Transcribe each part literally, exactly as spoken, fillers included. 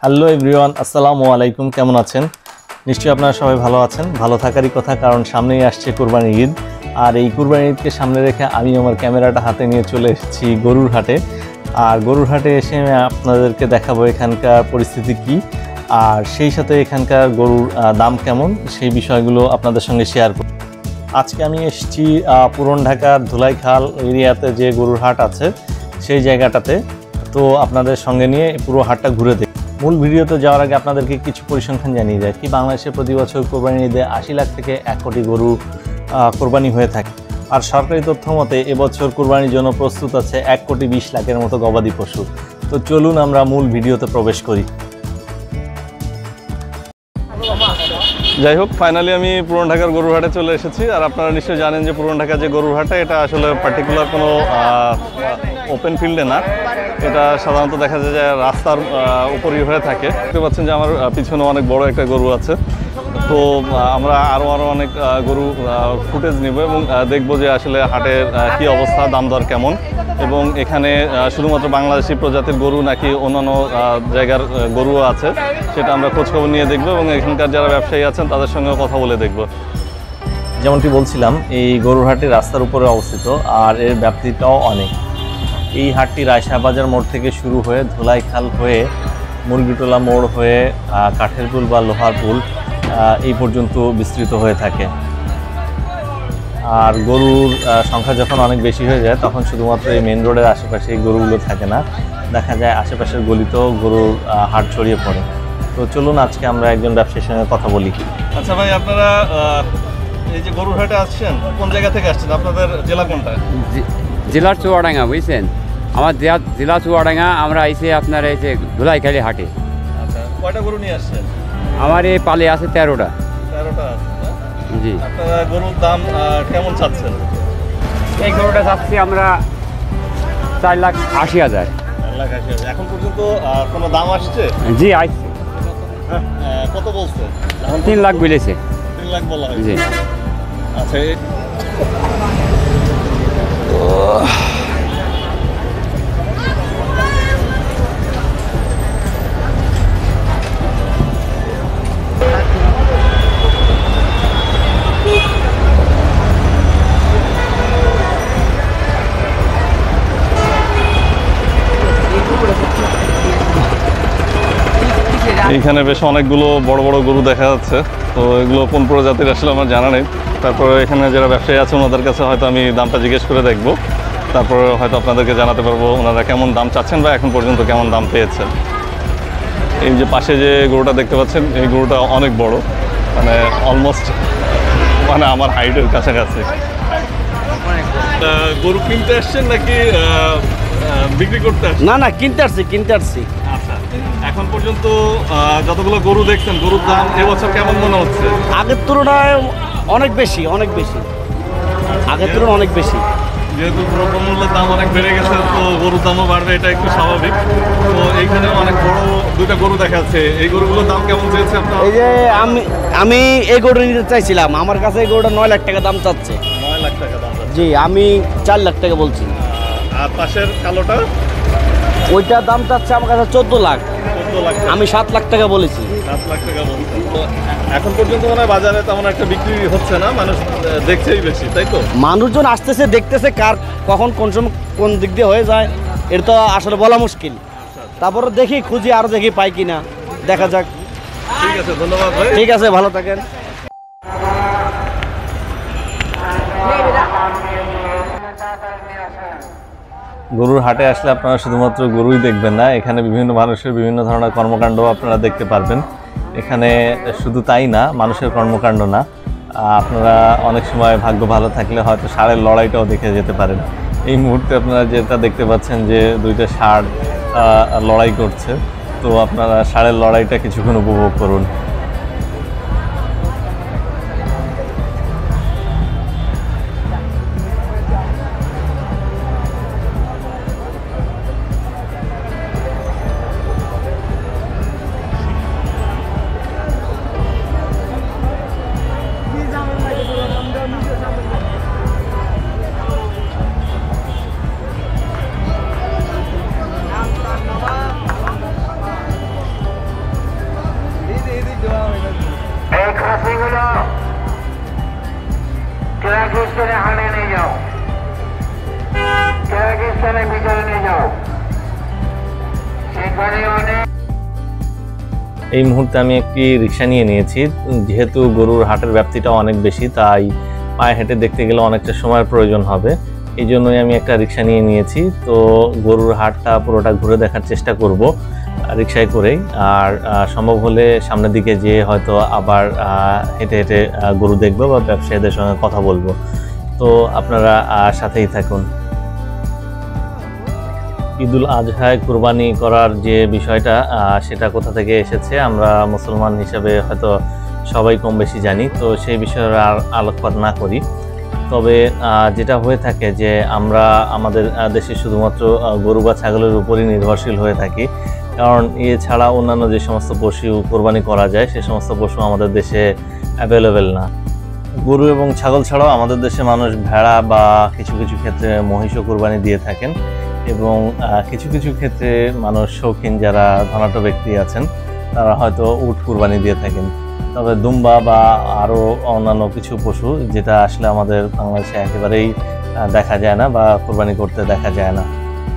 Hello everyone, আসসালামু আলাইকুম। কেমন আছেন? নিশ্চয়ই আপনারা সবাই ভালো আছেন। ভালো থাকারই কথা, কারণ সামনেই আসছে কুরবানি ঈদ। আর এই কুরবানি ঈদকে সামনে রেখে আমি আমার ক্যামেরাটা হাতে নিয়ে চলে এসেছি গরুর হাটে। আর গরুর হাটে এসে আমি আপনাদেরকে দেখাবো এখানকার পরিস্থিতি কি, আর সেই সাথে এখানকার গরুর দাম কেমন, সেই বিষয়গুলো আপনাদের সঙ্গে শেয়ার করব। আজকে আমি এসেছি পুরান ঢাকার ধুলাইখাল এরিয়াতে যে গরুর হাট আছে সেই জায়গাটাতে। তো আপনাদের সঙ্গে নিয়ে পুরো হাটটা ঘুরে দেখি। মূল ভিডিওতে যাওয়ার আগে আপনাদেরকে কিছু পরিসংখ্যান জানিয়ে যায় কি বাংলাদেশে প্রতি বছর কোরবানি ঈদে আশি লাখ থেকে এক কোটি গরু কোরবানি হয়ে থাকে। আর সরকারি তথ্য মতে এবছর কোরবানির জন্য প্রস্তুত আছে এক কোটি বিশ লাখের মতো গবাদি পশু। তো চলুন আমরা মূল ভিডিওতে প্রবেশ করি। যাই হোক, ফাইনালি আমি পুরান ঢাকার গরুর হাটে চলে এসেছি। আর আপনারা নিশ্চয়ই জানেন যে পুরান ঢাকার যে গরুর হাটে, এটা আসলে পার্টিকুলার কোনো ওপেন ফিল্ডে না, এটা সাধারণত দেখা যায় যে রাস্তার উপরই হয়ে থাকে। দেখতে পাচ্ছেন যে আমার পিছনে অনেক বড় একটা গরু আছে। তো আমরা আরও আরও অনেক গরু ফুটেজ নেব এবং দেখব যে আসলে হাটের কী অবস্থা, দাম দর কেমন, এবং এখানে শুধুমাত্র বাংলাদেশি প্রজাতির গরু নাকি অন্যান্য জায়গার গরুও আছে সেটা আমরা খোঁজখবর নিয়ে দেখব, এবং এখানকার যারা ব্যবসায়ী আছেন তাদের সঙ্গেও কথা বলে দেখব। যেমনটি বলছিলাম, এই গরুর হাটটি রাস্তার উপরে অবস্থিত আর এর ব্যাপ্তিটাও অনেক। এই হাটটি রায়শাহবাজার মোড় থেকে শুরু হয়ে ধুলাইখাল হয়ে মুরগিটোলা মোড় হয়ে কাঠের পুল বা লোহার পুল এই পর্যন্ত বিস্তৃত হয়ে থাকে। আর গরুর সংখ্যা যখন অনেক বেশি হয়ে যায় তখন শুধুমাত্র এই মেন রোডের আশেপাশে এই গরুগুলো থাকে না, দেখা যায় আশেপাশের গলিতেও গরুর হাট ছড়িয়ে পড়ে। তো চলুন আজকে আমরা একজন ব্যবসায়ীর সঙ্গে কথা বলি। আচ্ছা ভাই, আপনারা এই যে গরুর হাটে আসছেন, কোন জায়গা থেকে আসছেন? আপনাদের জেলা কোনটা? জেলা চুয়াডাঙ্গা, বুঝছেন? আমার জেলা চুয়াডাঙ্গা। আমরা আইসি আপনার এই যে ধুলাইখালি হাটে। আচ্ছা, কয়টা গরু নিয়ে আসছেন? আমার এই পালে আছে তেরোটা। তেরোটা আছে? জি। আপনারা গরুর দাম কেমন চাচ্ছেন? এই গরুটা চাচ্ছি আমরা চার লাখ আশি হাজার। চার লাখ আশি হাজার। এখন পর্যন্ত কোনো দাম আসছে? জি, আসছে। কত বলছে? তিন লাখ বলেছে। তিন লাখ বলা হয়? জি। আচ্ছা, এইখানে বেশ অনেকগুলো বড় বড় গরু দেখা যাচ্ছে। তো এগুলো কোন প্রজাতির আসলে আমার জানা নেই। তারপরে এখানে যারা ব্যবসায়ী আছে ওনাদের কাছে হয়তো আমি দামটা জিজ্ঞেস করে দেখবো, তারপরে হয়তো আপনাদেরকে জানাতে পারবো ওনারা কেমন দাম চাচ্ছেন বা এখন পর্যন্ত কেমন দাম পেয়েছেন। এই যে পাশে যে গরুটা দেখতে পাচ্ছেন, এই গরুটা অনেক বড়, মানে অলমোস্ট মানে আমার হাইটের কাছাকাছি। গরু কিনতে আসছেন নাকি বিক্রি করতে আসছেন? না না, কিনতে আসছি কিনতে আসছি। আচ্ছা, এখন পর্যন্ত যতগুলো গরু দেখছেন, গরুর দাম এবছর কেমন মনে হচ্ছে? আগের তুলনায় অনেক বেশি, অনেক বেশি, আগের তুলনায় অনেক বেশি। যেহেতু দ্রব্যমূল্যের দাম অনেক বেড়ে গেছে, তো গরুর দামও বাড়বে, এটা একটু স্বাভাবিক। তো এইখানে অনেক বড় দুইটা গরু দেখা যাচ্ছে, এই গরুগুলোর দাম কেমন চেয়েছে আপনার? এই যে আমি আমি এই গরুটা নিতে চাইছিলাম, আমার কাছে এই গরুটা নয় লাখ টাকা দাম চাচ্ছে। নয় লাখ টাকা দাম? জি, আমি চার লাখ টাকা বলছি। আর পাশের কালোটা? ওইটার দাম চাচ্ছে আমার কাছে চোদ্দ লাখ। চোদ্দ লাখ? আমি সাত লাখ টাকা বলেছি। সাত লাখ টাকা বলছেন। তো এখন পর্যন্ত মনে হয় বাজারে তেমন একটা বিক্রি হচ্ছে না, মানুষ দেখছেই বেশি, তাই তো? মানুষজন আসতেছে, দেখতেছে কার কখন কোন সময় কোন দিক দিয়ে হয়ে যায়, এটা তো আসলে বলা মুশকিল। তারপরে দেখি, খুঁজি আরও দেখি পাই কিনা, দেখা যাক। ঠিক আছে, ধন্যবাদ ভাই। ঠিক আছে, ভালো থাকেন। গরুর হাটে আসলে আপনারা শুধুমাত্র গরুই দেখবেন না, এখানে বিভিন্ন মানুষের বিভিন্ন ধরনের কর্মকাণ্ড আপনারা দেখতে পারবেন। এখানে শুধু তাই না, মানুষের কর্মকাণ্ড না, আপনারা অনেক সময় ভাগ্য ভালো থাকলে হয়তো ষাঁড়ের লড়াইটাও দেখে যেতে পারেন। এই মুহূর্তে আপনারা যেটা দেখতে পাচ্ছেন যে দুইটা ষাঁড় লড়াই করছে, তো আপনারা ষাঁড়ের লড়াইটা কিছুক্ষণ উপভোগ করুন। এই মুহূর্তে আমি একটি রিক্সা নিয়ে নিয়েছি। যেহেতু গরুর হাটের ব্যাপ্তিটা অনেক বেশি, তাই পায়ে হেঁটে দেখতে গেলে অনেকটা সময়ের প্রয়োজন হবে। এই জন্যই আমি একটা রিক্সা নিয়ে নিয়েছি। তো গরুর হাটটা পুরোটা ঘুরে দেখার চেষ্টা করব রিক্সায় করেই, আর সম্ভব হলে সামনের দিকে যেয়ে হয়তো আবার হেঁটে হেঁটে গরু দেখবো বা ব্যবসায়ীদের সঙ্গে কথা বলবো। তো আপনারা সাথেই থাকুন। ঈদুল আজহায় কুরবানি করার যে বিষয়টা, সেটা কোথা থেকে এসেছে আমরা মুসলমান হিসেবে হয়তো সবাই কম বেশি জানি। তো সেই বিষয়ে আর আলোকপাত না করি। তবে যেটা হয়ে থাকে যে আমরা আমাদের দেশে শুধুমাত্র গরু বা ছাগলের উপরই নির্ভরশীল হয়ে থাকি, কারণ এছাড়া অন্যান্য যে সমস্ত পশু কোরবানি করা যায় সে সমস্ত পশু আমাদের দেশে অ্যাভেলেবেল না। গরু এবং ছাগল ছাড়াও আমাদের দেশে মানুষ ভেড়া বা কিছু কিছু ক্ষেত্রে মহিষও কোরবানি দিয়ে থাকেন, এবং কিছু কিছু ক্ষেত্রে মানুষ শৌখিন যারা ধনাঢ্য ব্যক্তি আছেন তারা হয়তো উট কোরবানি দিয়ে থাকেন। তবে দুম্বা বা আরও অন্যান্য কিছু পশু যেটা আসলে আমাদের বাংলাদেশে একেবারেই দেখা যায় না বা কোরবানি করতে দেখা যায় না।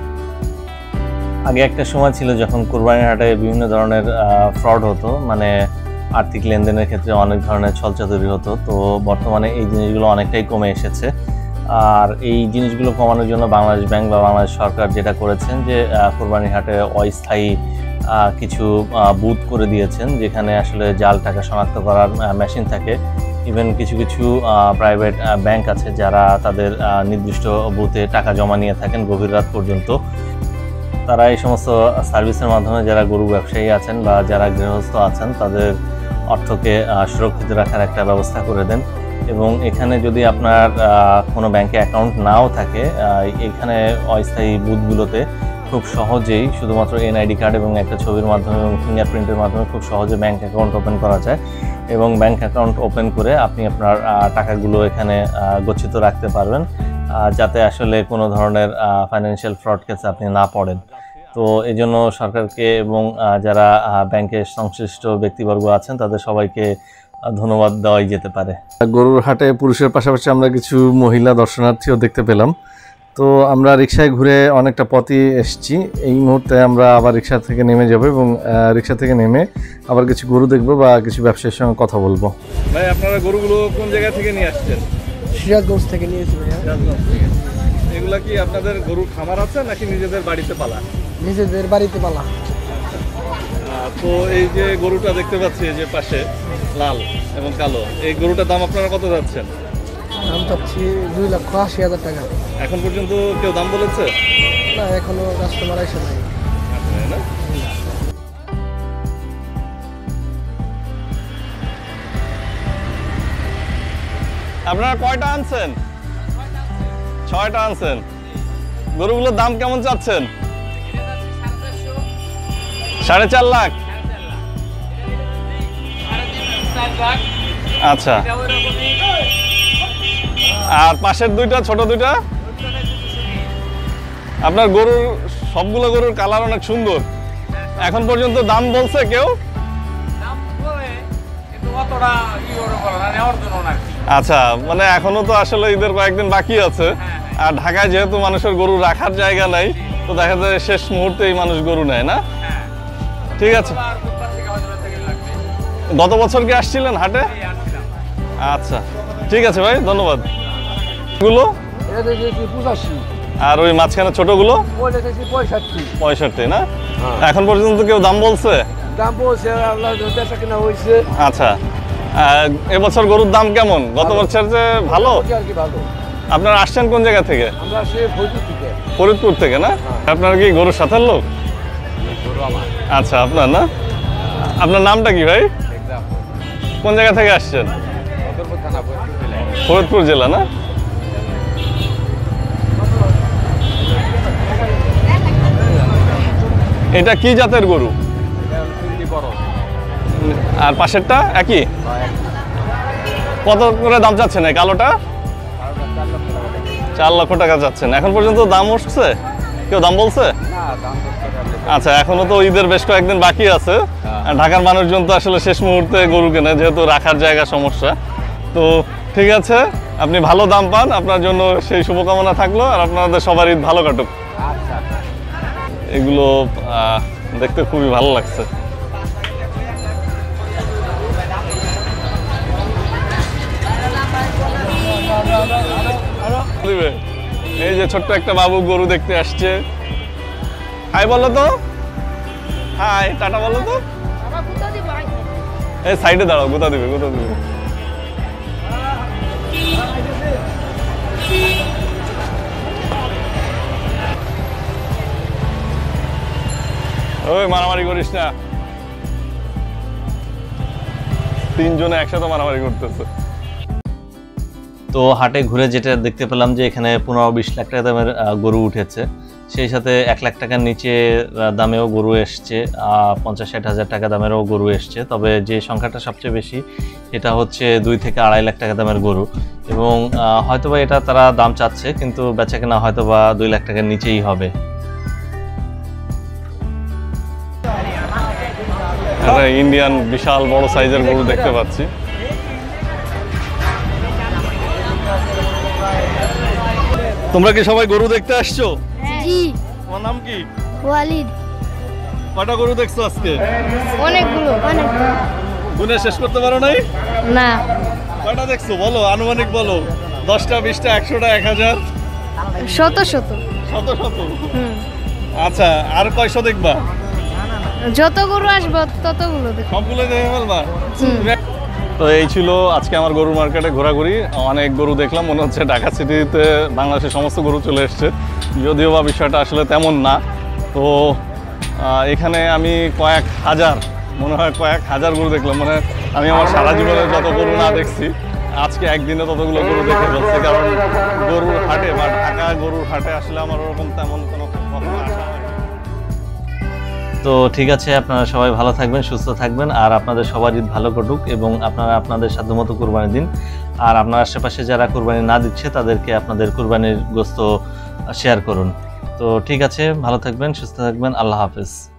আগে একটা সময় ছিল যখন কোরবানির হাটে বিভিন্ন ধরনের ফ্রড হতো, মানে আর্থিক লেনদেনের ক্ষেত্রে অনেক ধরনের ছলচাতুরি হতো। তো বর্তমানে এই জিনিসগুলো অনেকটাই কমে এসেছে। আর এই জিনিসগুলো কমানোর জন্য বাংলাদেশ ব্যাংক বা বাংলাদেশ সরকার যেটা করেছেন যে কোরবানির হাটে অস্থায়ী কিছু বুথ করে দিয়েছেন, যেখানে আসলে জাল টাকা শনাক্ত করার মেশিন থাকে। ইভেন কিছু কিছু প্রাইভেট ব্যাংক আছে যারা তাদের নির্দিষ্ট বুথে টাকা জমা নিয়ে থাকেন গভীর রাত পর্যন্ত। তারা এই সমস্ত সার্ভিসের মাধ্যমে যারা গরু ব্যবসায়ী আছেন বা যারা গৃহস্থ আছেন তাদের অর্থকে সুরক্ষিত রাখার একটা ব্যবস্থা করে দেন। এবং এখানে যদি আপনার কোনো ব্যাংকে অ্যাকাউন্ট নাও থাকে, এখানে অস্থায়ী বুথগুলোতে খুব সহজেই শুধুমাত্র এনআইডি কার্ড এবং একটা ছবির মাধ্যমে এবং ফিঙ্গারপ্রিন্টের মাধ্যমে খুব সহজে ব্যাংক অ্যাকাউন্ট ওপেন করা যায়, এবং ব্যাংক অ্যাকাউন্ট ওপেন করে আপনি আপনার টাকাগুলো এখানে গচ্ছিত রাখতে পারবেন, যাতে আসলে কোনো ধরনের ফাইন্যান্সিয়াল ফ্রড কেসে আপনি না পড়েন। তো এই জন্য সরকারকে এবং যারা ব্যাংকের সংশ্লিষ্ট ব্যক্তিবর্গ আছেন তাদের সবাইকে ধন্যবাদ দেওয়াই যেতে পারে। গরুর হাটে পুরুষের পাশাপাশি আমরা কিছু মহিলা দর্শনার্থীও দেখতে পেলাম। তো আমরা রিক্সায় ঘুরে অনেকটা পথই এসেছি। এই মুহূর্তে আমরা আবার রিক্সা থেকে নেমে যাব এবং রিক্সা থেকে নেমে আবার কিছু গরু দেখবো বা কিছু ব্যবসায়ীর সঙ্গে কথা বলবো। ভাই, আপনারা গরুগুলো কোন জায়গা থেকে নিয়ে আসছেন? সিরাজগঞ্জ থেকে নিয়েছি ভাইয়া। সিরাজগঞ্জ থেকে। এগুলা কি আপনাদের গরুর খামার আছে নাকি নিজেদের বাড়িতে পালা? নিজেদের বাড়িতে পালা। তো এই যে গরুটা দেখতে পাচ্ছি যে পাশে লাল এবং কালো, এই গরুটার দাম আপনারা কত যাচ্ছেন? দাম চাচ্ছি দুই লক্ষ আশি হাজার টাকা। এখন পর্যন্ত কেউ দাম বলেছে? না, এখনো কাস্টমার আসে নাই। না, আপনারা কয়টা আনছেন? ছয়টা আনছেন। গরুগুলোর দাম কেমন চাচ্ছেন? সাড়ে চার লাখ। আচ্ছা, আর পাশের দুইটা ছোট দুইটা? আপনার গরুর সবগুলো গরুর কালার অনেক সুন্দর। এখন পর্যন্ত দাম বলছে কেউ? আচ্ছা, মানে এখনো তো আসলে ঈদের কয়েকদিন বাকি আছে, আর ঢাকায় যেহেতু মানুষের গরু রাখার জায়গা নাই, তো দেখা যায় শেষ মুহূর্তেই মানুষ গরু নেয় না। ঠিক আছে। গত বছর কি আসছিলেন হাটে? আচ্ছা, ঠিক আছে ভাই, ধন্যবাদ। গুলো আর ওই মাঝখানে ছোটগুলো পঁয়ষট্টি না? এখন পর্যন্ত কেউ দাম বলছে? দাম বলছে, আচ্ছা, এবছর গরুর দাম কেমন? গত বছর যে ভালো? আপনারা আসছেন কোন জায়গা থেকে? ফরিদপুর থেকে না? আপনার কি গরুর সাথের লোক? আচ্ছা, আপনার না? আপনার নামটা কি ভাই? কোন জায়গা থেকে আসছেন? ফরিদপুর জেলা না? এটা কি জাতের গরু? আর পাশেরটা একই? কত করে দাম চাচ্ছেন এই কালোটা? চার লক্ষ টাকা চাচ্ছেন। এখন পর্যন্ত দাম উঠছে? কেউ দাম বলছে? আচ্ছা, এখনো তো ঈদের বেশ কয়েকদিন বাকি আছে। ঢাকার মানুষজন তো আসলে শেষ মুহূর্তে গরু কেনে, যেহেতু রাখার জায়গা সমস্যা। তো ঠিক আছে, আপনি ভালো দাম পান, আপনার জন্য সেই শুভকামনা থাকলো, আর আপনাদের সবার ঈদ ভালো কাটুক। এগুলো দেখতে খুবই ভালো লাগছে। এই যে ছোট্ট একটা বাবু গরু দেখতে আসছে। হাই বলো তো, হাই টাটা বলো তো। এই সাইডে দাঁড়াও, গুতা দিবে গুতা দিবে। ওই মারামারি করিস না, তিনজনে একসাথে মারামারি করতেছে। তো হাটে ঘুরে যেটা দেখতে পেলাম যে এখানে পনেরো বিশ লাখ টাকা দামের গরু উঠেছে, সেই সাথে এক লাখ টাকার নিচে দামেও গরু এসছে, পঞ্চাশ ষাট হাজার টাকা দামেরও গরু এসছে। তবে যে সংখ্যাটা সবচেয়ে বেশি এটা হচ্ছে দুই থেকে আড়াই লাখ টাকা দামের গরু, এবং হয়তোবা এটা তারা দাম চাচ্ছে কিন্তু বেচা কেনা হয়তোবা দুই লাখ টাকার নিচেই হবে। একটা ইন্ডিয়ান বিশাল বড় সাইজের গরু দেখতে পাচ্ছি। তোমরা কি সবাই গরু দেখতে আসছো? জি। তোমার নাম কি? ওয়ালিদ। কটা গরু দেখছো আজকে? অনেকগুলো, অনেক। গুনে শেষ করতে পারো নাই? না। কটা দেখছো বলো, আনুমানিক বলো। দশটা, বিশটা, একশোটা, এক হাজার? শত শত। শত শত? হুম। আচ্ছা, আর কয়শো দেখবা? যত গরু আসবে ততগুলো দেখো। সবগুলো দেখে ফেলবা? হুম। তো এই ছিল আজকে আমার গরুর মার্কেটে ঘোরাঘুরি। অনেক গরু দেখলাম, মনে হচ্ছে ঢাকা সিটিতে বাংলাদেশের সমস্ত গরু চলে এসছে, যদিও বা বিষয়টা আসলে তেমন না। তো এখানে আমি কয়েক হাজার, মনে হয় কয়েক হাজার গরু দেখলাম। মানে আমি আমার সারা জীবনে যত গরু না দেখছি আজকে একদিনে ততগুলো গরু দেখে ফেলছি, কারণ গরুর হাটে বা ঢাকা গরুর হাটে আসলে আমার ওরকম তেমন কোনো কখনো আসা হয়। তো ঠিক আছে, আপনারা সবাই ভালো থাকবেন, সুস্থ থাকবেন, আর আপনাদের সবার ঈদ ভালো কাটুক, এবং আপনারা আপনাদের সাধ্যমতো কুরবানি দিন। আর আপনার আশেপাশে যারা কুরবানি না দিচ্ছে তাদেরকে আপনাদের কুরবানির গোশত শেয়ার করুন। তো ঠিক আছে, ভালো থাকবেন, সুস্থ থাকবেন, আল্লাহ হাফেজ।